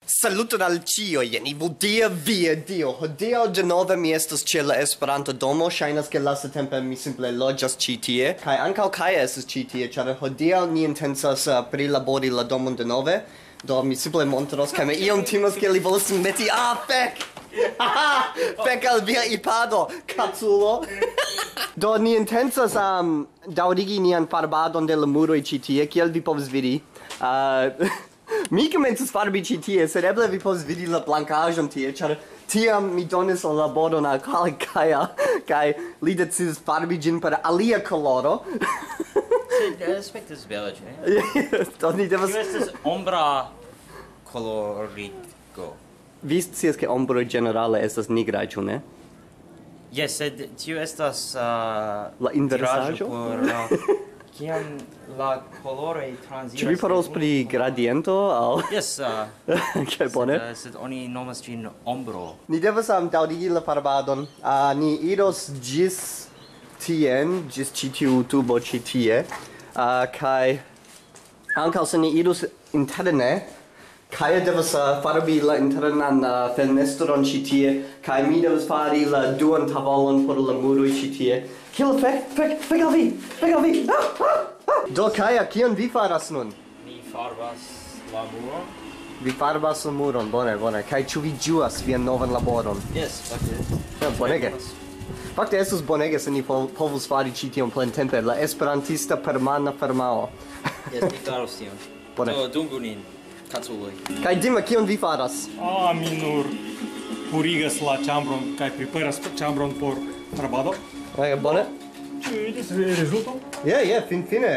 Saluton al cio, jeni vudia via dio. Hodiaŭ denove mi estas ĉe la Esperanto-domo. Ŝajnas ke lastatempe mi simple loĝas ĉi tie. Kaj ankaŭ Kaja estas ĉi tie, ĉar hodiaŭ ni intencas prilabori la domon denove. Do mi simple montros, kaj mi iom timas ke li volas meti. Fek! Fek al via ipado, kaculo! Do ni intencas daŭrigi nian farbadon de la muroj ĉi tie, kiel vi povas vidi. Mi komencas farbi ĉi tie, sed eble vi povas vidi la blankaĵon tie, ĉar tiam mi donis la laboron al Kaja, kaj li decidis farbi ĝin per alia koloro. Aspektas bela, ĉu ne? Do ni devas... Tio estas ombra kolorigo. Vi scias ke ombro ĝenerale estas nigraj, ĉu ne? Jes, sed tio estas La inversaĵo? Kiam la koloroj transiras... Ĉu vi parolas pri gradiento aŭ? Jes, Kaj bone. sed oni nomas ĝin ombro. Ni devas daŭrigi la farbadon. Ni iros ĝis tien, ĝis ĉi tiu tubo ĉi tie. Kaj ankaŭ se ni irus interne, Kaja devas farbi la internan fenestron ĉi tie, kaj mi devas fari la duan tavolon por la muroj ĉi tie. Kiel fek al vi! Do Kaja, kion vi faras nun? Ni farbas la muron. Vi farbas la muron, bone. Kaj ĉu vi ĝuas vian novan laboron? Jes, fakte. Bonege. Fakte estus bonege se ni povus fari ĉi tion plentempe, la esperantista permana firmao. Jes, mi faros tion. Bone. Do dungu nin, kaculoj. Kaj Dima, kion vi faras? Mi nur purigas la ĉambron kaj preparas ĉambron por farbado. Bone? Ĉu vidis rezulton? Ja, finfine.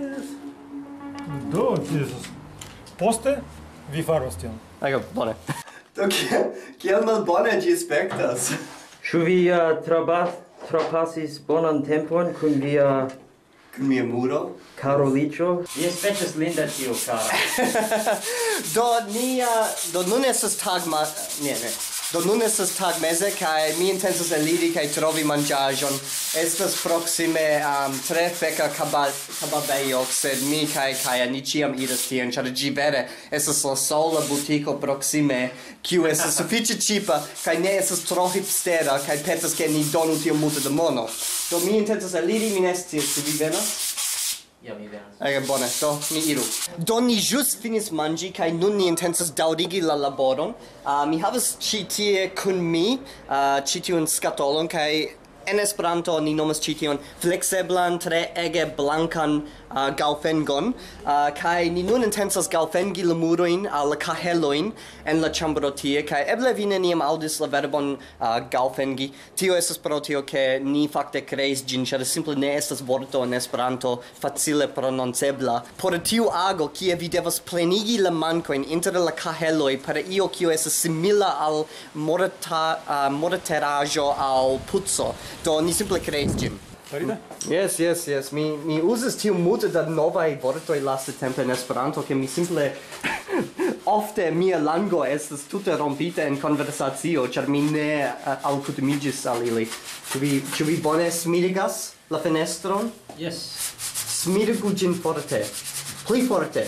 Do, Jesus. Poste vi faros tion. Bone. Do kiel malbone ĝi aspektas? Ĉu vi trapasis bonan tempon kun via Kun mia muro? karoliĉo? Mi aspektas linda tio, kara. Do nun estas Do nun estas tagmeze kaj mi intencas eliri kaj trovi manĝaĵon. Estas proksime tre feka kebabejo, sed mi kaj Kaja ni ĉiam iras tien, ĉar ĝi vere estas la sola butiko proksime, kiu estas sufiĉe ĉipa kaj ne estas tro hipstera kaj petas ke ni donu tiom multe da mono. Do mi intencas eliri, mi ne scias, ĉu vi venas? Ja, mi venas. Bone, do ni iru. Do ni ĵus finis manĝi kaj nun ni intencas daŭrigi la laboron. Mi havas ĉi tie kun mi ĉi tiun skatolon kaj en Esperanto ni nomas ĉi tion flekseblan tre ege blankan galfengon kaj ni nun intencas galfengi la murojn al la kahelojn en la ĉambro tie kaj eble vi neniam aŭdis la verbon galfengi. Tio estas pro tio ke ni fakte kreis ĝin, ĉar simple ne estas vorto en Esperanto facile prononcebla. Por tiu ago kie vi devas plenigi la mankojn inter la kaheloj per io kio estas simila al morteraĵo aŭ puco. Do ni simple kreis ĝin. Farida? Yes. Mi uzas tiu multe da novaj vortoj lastatempe en Esperanto, ke mi simple ofte mia lango estas tute rompita en konversacio, ĉar mi ne alkutimiĝis al ili. Ĉu vi bone smirigas la fenestron? Yes. Smirigu ĝin forte. Pli forte.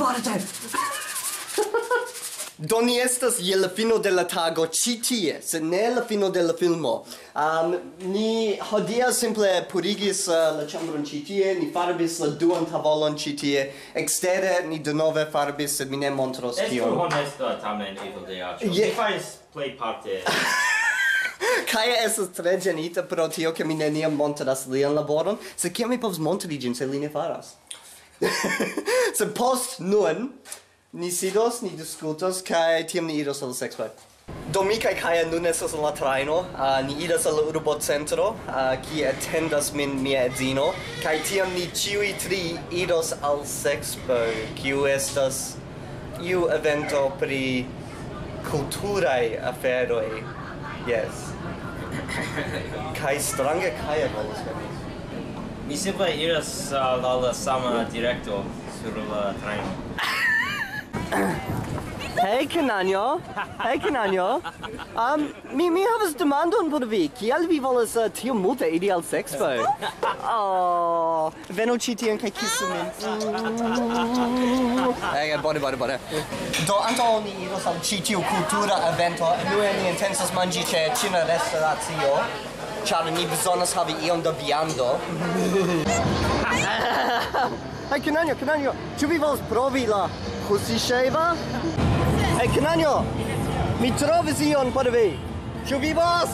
Do ni estas je la fino de la tago ĉi tie, sed ne la fino de la filmo. Ni hodiaŭ simple purigis la ĉambron ĉi tie, ni farbis la duan tavolon ĉi tie. Ekstere ni denove farbis, sed mi ne montros Estu tion. honesta tamen, Evildeaĉo. Je- Mi faris plejparte. Kaja estas tre ĝenita pro tio, ke mi neniam montras lian laboron, sed kiam mi povas montri ĝin se li ne faras? Sed post nun, ni sidos, ni diskutos, kaj tiam ni iros al la sexpoj. Do mi kaj Kaja nun estas en la trajno, ni iras al la urbocentro, kie atendas min mia edzino, kaj tiam ni ĉiuj tri iros al sexpoj, kiu estas iu evento pri kulturaj aferoj. Yes. Kaj strange Kaja volas veni. Mi simple iras al la sama direkto sur la trajno. Hey Cananio. Hey Cananio. Mi havas demandon por vi. Kiel vi volas tiom multe idi al sexpo? Oh, venu ĉi tien kaj kisu min. Bone. Do antaŭ ni iros al ĉi tiu kultura evento, unue ni intencas manĝi ĉe ĉina restoracio, ĉar ni bezonas havi iom da viando. Hey Cananio, ĉu vi volas provi la Kusisheva? Hey Cananio, mi trovis ion por vi. Ĉu vi volas?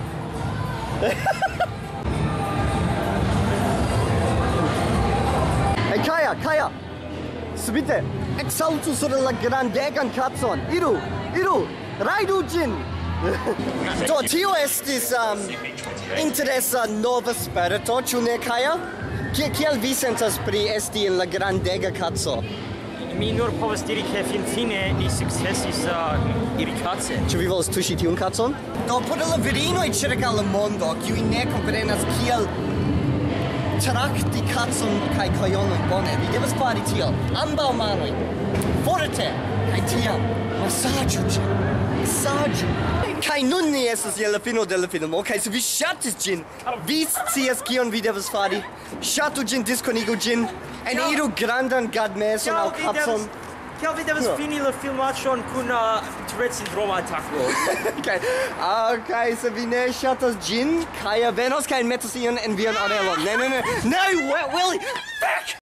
Hey Kaja, subite, exaltu sur la grandegan kacon. Iru, rajdu ĝin. Do tio estis interesa nova sperto, ĉu ne Kaja? Kiel vi sentas pri esti en la grandega kaco? Mi nur povas diri ke finfine ni sukcesis iri kace. Ĉu vi volas tuŝi tiun kacon? Do por la virinoj ĉirkaŭ la mondo, kiuj ne komprenas kiel trakti kacon kaj kojonon bone, vi devas fari tiel. Ambaŭ manoj forte kaj tiam masaĝu ĝin. Kaj nun ni estas je la fino de la filmo, kaj se vi ŝatis ĝin, vi scias kion vi devas fari. Ŝatu ĝin, diskonigu ĝin, eniru grandan gadmeson aŭ kacon. Kiel vi devas fini la filmaĉon kun Tourette-sindroma atako? Kaj se vi ne ŝatas ĝin, Kaja venos kaj metos ion en vian orelon. Ne, Willy! Fuck!